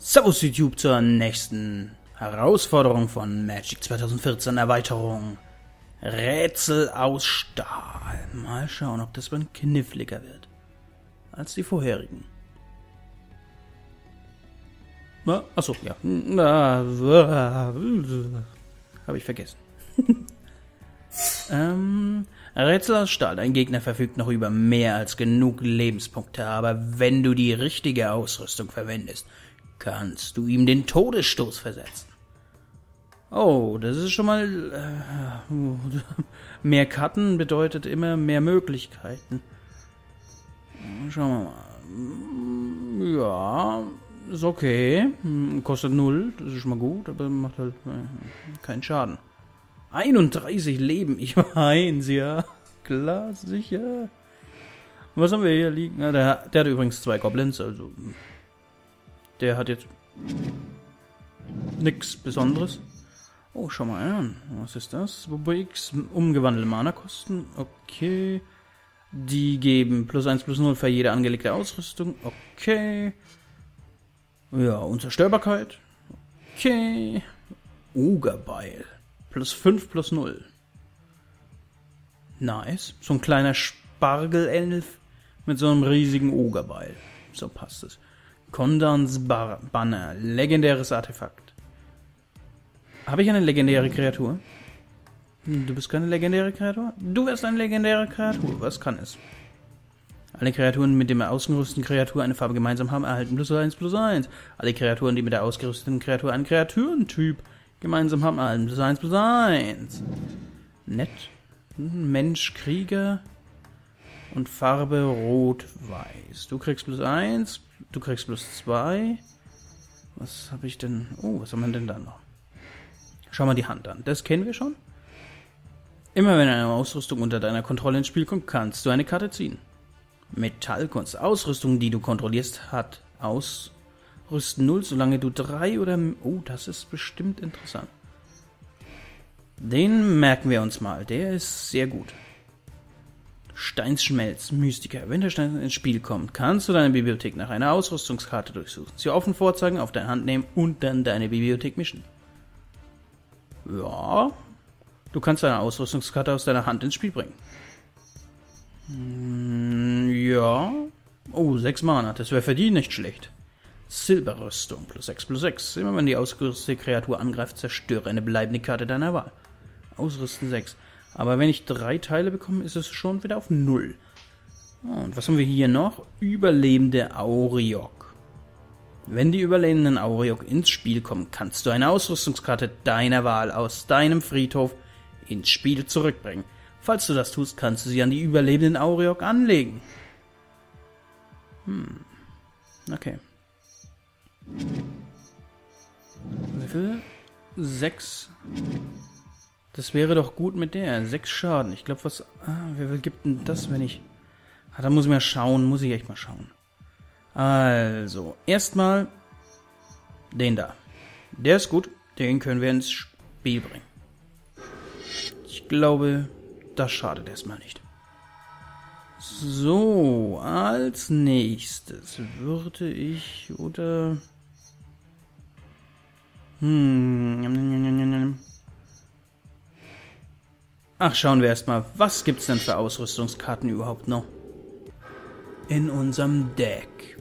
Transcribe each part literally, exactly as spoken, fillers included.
Servus YouTube zur nächsten Herausforderung von Magic zwanzig vierzehn Erweiterung. Rätsel aus Stahl. Mal schauen, ob das dann kniffliger wird als die vorherigen. Achso, ja. Habe ich vergessen. ähm, Rätsel aus Stahl. Dein Gegner verfügt noch über mehr als genug Lebenspunkte, aber wenn du die richtige Ausrüstung verwendest, kannst du ihm den Todesstoß versetzen. Oh, das ist schon mal... Äh, mehr Karten bedeutet immer mehr Möglichkeiten. Schauen wir mal. Ja, ist okay. Kostet null, das ist schon mal gut, aber macht halt äh, keinen Schaden. einunddreißig Leben, ich mein's, ja. Klar, sicher. Was haben wir hier liegen? Ja, der, der hat übrigens zwei Goblins, also... Der hat jetzt nichts Besonderes. Oh, schau mal an. Was ist das? X umgewandelte Mana-Kosten. Okay. Die geben plus eins plus null für jede angelegte Ausrüstung. Okay. Ja, Unzerstörbarkeit. Okay. Ugerbeil. Plus fünf plus null. Nice. So ein kleiner Spargelelf mit so einem riesigen Ugerbeil. So passt es. Kondans Banner. Legendäres Artefakt. Habe ich eine legendäre Kreatur? Du bist keine legendäre Kreatur? Du wärst eine legendäre Kreatur. Was kann es? Alle Kreaturen mit der ausgerüsteten Kreatur eine Farbe gemeinsam haben, erhalten plus eins plus eins. Alle Kreaturen, die mit der ausgerüsteten Kreatur einen Kreaturentyp gemeinsam haben, erhalten plus eins plus eins. Nett. Mensch, Krieger. Und Farbe rot-weiß. Du kriegst plus eins. Du kriegst plus zwei. Was habe ich denn? Oh, was haben wir denn da noch? Schau mal die Hand an. Das kennen wir schon. Immer wenn eine Ausrüstung unter deiner Kontrolle ins Spiel kommt, kannst du eine Karte ziehen. Metallkunst. Ausrüstung, die du kontrollierst, hat Ausrüsten null, solange du drei oder... Oh, das ist bestimmt interessant. Den merken wir uns mal. Der ist sehr gut. Steinsschmelz, Mystiker. Wenn der Stein ins Spiel kommt, kannst du deine Bibliothek nach einer Ausrüstungskarte durchsuchen, sie offen vorzeigen, auf deine Hand nehmen und dann deine Bibliothek mischen. Ja, du kannst deine Ausrüstungskarte aus deiner Hand ins Spiel bringen. Hm, ja. Oh, sechs Mana, das wäre für die nicht schlecht. Silberrüstung, plus sechs plus sechs. Immer wenn die ausgerüstete Kreatur angreift, zerstöre eine bleibende Karte deiner Wahl. Ausrüsten sechs. Aber wenn ich drei Teile bekomme, ist es schon wieder auf null. Und was haben wir hier noch? Überlebende Auriok. Wenn die überlebenden Auriok ins Spiel kommen, kannst du eine Ausrüstungskarte deiner Wahl aus deinem Friedhof ins Spiel zurückbringen. Falls du das tust, kannst du sie an die überlebenden Auriok anlegen. Hm. Okay. Wie viel? Sechs... Das wäre doch gut mit der. Sechs Schaden. Ich glaube, was... Ah, wer gibt denn das, wenn ich... Ah, da muss ich mal schauen. Muss ich echt mal schauen. Also, erstmal den da. Der ist gut. Den können wir ins Spiel bringen. Ich glaube, das schadet erstmal nicht. So, als nächstes würde ich... Oder... Hm... Ach, schauen wir erstmal, was gibt's denn für Ausrüstungskarten überhaupt noch in unserem Deck?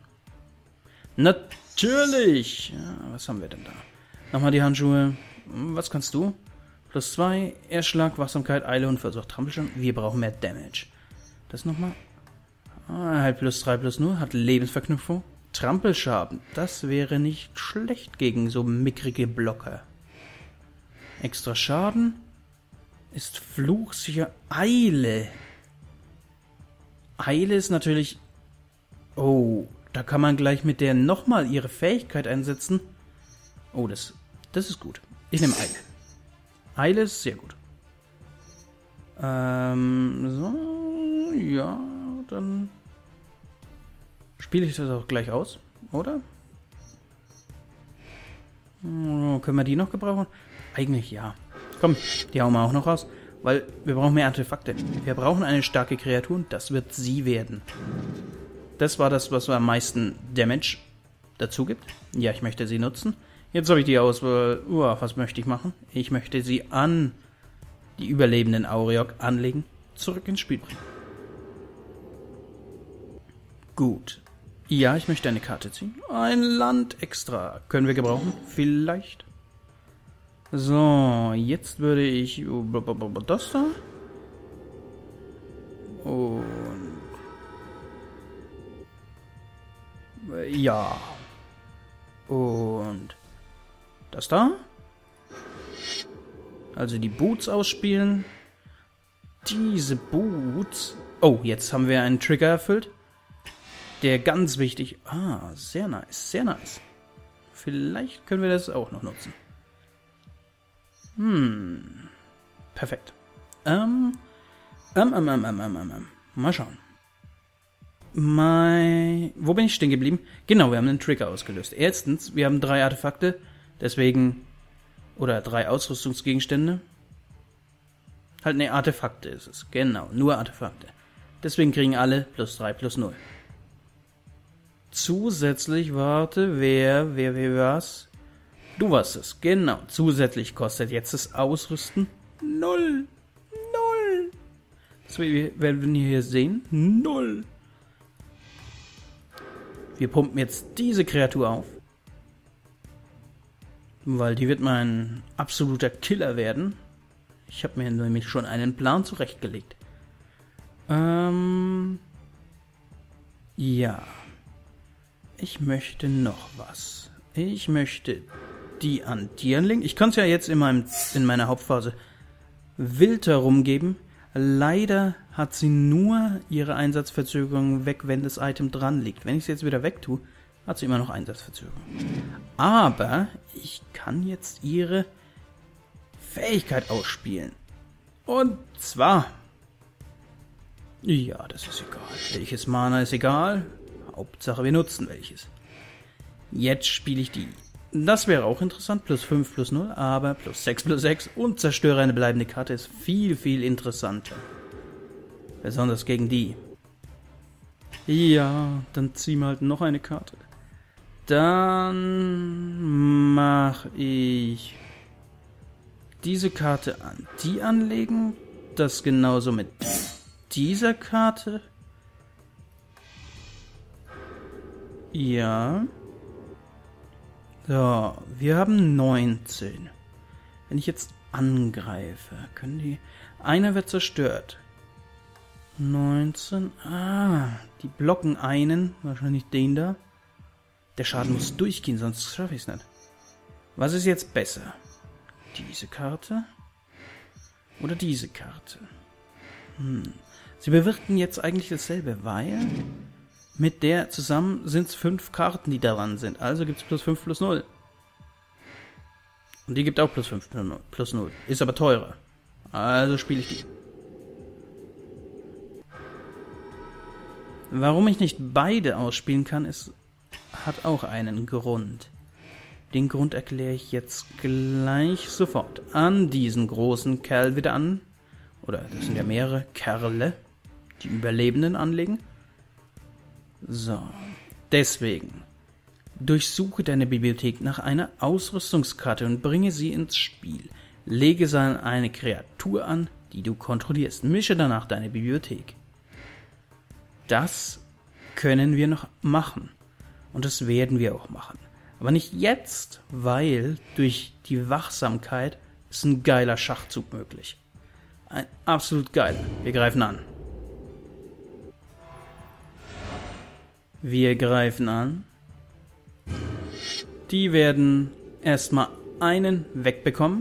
Natürlich! Ja, was haben wir denn da? Nochmal die Handschuhe. Was kannst du? Plus zwei, Erschlag, Wachsamkeit, Eile und Versuch Trampelschaden. Wir brauchen mehr Damage. Das nochmal. Ah, halt plus drei plus null, hat Lebensverknüpfung. Trampelschaden, das wäre nicht schlecht gegen so mickrige Blocker. Extra Schaden. Ist fluchsicher. Eile. Eile ist natürlich... Oh, da kann man gleich mit der nochmal ihre Fähigkeit einsetzen. Oh, das, das ist gut. Ich nehme Eile. Eile ist sehr gut. Ähm, so, ja, dann spiele ich das auch gleich aus, oder? Oh, können wir die noch gebrauchen? Eigentlich ja. Komm, die hauen wir auch noch raus, weil wir brauchen mehr Artefakte. Wir brauchen eine starke Kreatur und das wird sie werden. Das war das, was am meisten Damage dazu gibt. Ja, ich möchte sie nutzen. Jetzt habe ich die Auswahl. Uh, was möchte ich machen? Ich möchte sie an die überlebenden Auriok anlegen, zurück ins Spiel bringen. Gut. Ja, ich möchte eine Karte ziehen. Ein Land extra. Können wir gebrauchen? Vielleicht. So, jetzt würde ich das da. Und ja. Und das da. Also die Boots ausspielen. Diese Boots. Oh, jetzt haben wir einen Trigger erfüllt. Der ganz wichtig. Ah, sehr nice, sehr nice. Vielleicht können wir das auch noch nutzen. Hm. Perfekt. Ähm. Ähm, ähm, ähm, ähm, ähm, ähm. Mal schauen. Mein, wo bin ich stehen geblieben? Genau, wir haben einen Trigger ausgelöst. Erstens, wir haben drei Artefakte, deswegen, oder drei Ausrüstungsgegenstände. Halt, ne, Artefakte ist es. Genau, nur Artefakte. Deswegen kriegen alle plus drei, plus null. Zusätzlich, warte, wer, wer, wer was? Du warst es, genau. Zusätzlich kostet jetzt das Ausrüsten null. Null. Das werden wir hier sehen. Null. Wir pumpen jetzt diese Kreatur auf. Weil die wird mein absoluter Killer werden. Ich habe mir nämlich schon einen Plan zurechtgelegt. Ähm. Ja. Ich möchte noch was. Ich möchte die an dir anlegen. Ich kann es ja jetzt in, meinem, in meiner Hauptphase wild herumgeben. Leider hat sie nur ihre Einsatzverzögerung weg, wenn das Item dran liegt. Wenn ich es jetzt wieder wegtue, hat sie immer noch Einsatzverzögerung. Aber ich kann jetzt ihre Fähigkeit ausspielen. Und zwar... Ja, das ist egal. Welches Mana ist egal. Hauptsache wir nutzen welches. Jetzt spiele ich die. Das wäre auch interessant. Plus fünf, plus null, aber plus sechs, plus sechs und zerstöre eine bleibende Karte ist viel, viel interessanter. Besonders gegen die. Ja, dann ziehen wir halt noch eine Karte. Dann mache ich diese Karte an die anlegen. Das genauso mit dieser Karte. Ja. So, wir haben neunzehn. Wenn ich jetzt angreife, können die... Einer wird zerstört. neunzehn. Ah, die blocken einen. Wahrscheinlich den da. Der Schaden muss durchgehen, sonst schaffe ich es nicht. Was ist jetzt besser? Diese Karte? Oder diese Karte? Hm. Sie bewirken jetzt eigentlich dasselbe, weil... Mit der zusammen sind es fünf Karten, die daran sind. Also gibt es plus fünf, plus null. Und die gibt auch plus fünf, plus null. Ist aber teurer. Also spiele ich die. Warum ich nicht beide ausspielen kann, ist, hat auch einen Grund. Den Grund erkläre ich jetzt gleich sofort. An diesen großen Kerl wieder an. Oder das sind ja mehrere Kerle, die Überlebenden anlegen. So, deswegen durchsuche deine Bibliothek nach einer Ausrüstungskarte und bringe sie ins Spiel. Lege sie an eine Kreatur an, die du kontrollierst. Mische danach deine Bibliothek. Das können wir noch machen. Und das werden wir auch machen. Aber nicht jetzt, weil durch die Wachsamkeit ist ein geiler Schachzug möglich. Ein absolut geiler. Wir greifen an. Wir greifen an. Die werden erstmal einen wegbekommen.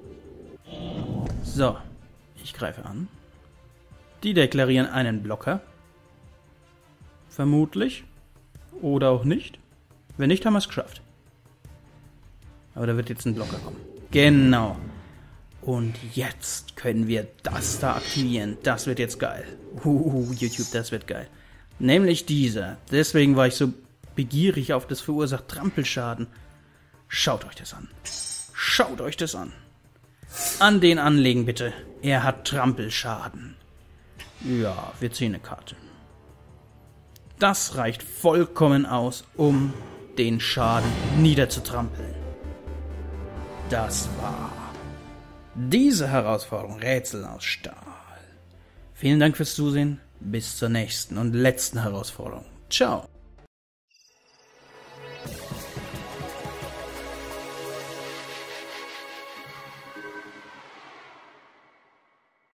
So, ich greife an. Die deklarieren einen Blocker. Vermutlich. Oder auch nicht. Wenn nicht, haben wir es geschafft. Aber da wird jetzt ein Blocker kommen. Genau. Und jetzt können wir das da aktivieren. Das wird jetzt geil. Uh, YouTube, das wird geil. Nämlich dieser. Deswegen war ich so begierig auf das verursacht Trampelschaden. Schaut euch das an. Schaut euch das an. An den anlegen, bitte. Er hat Trampelschaden. Ja, wir ziehen eine Karte. Das reicht vollkommen aus, um den Schaden niederzutrampeln. Das war diese Herausforderung Rätsel aus Stahl. Vielen Dank fürs Zusehen. Bis zur nächsten und letzten Herausforderung. Ciao.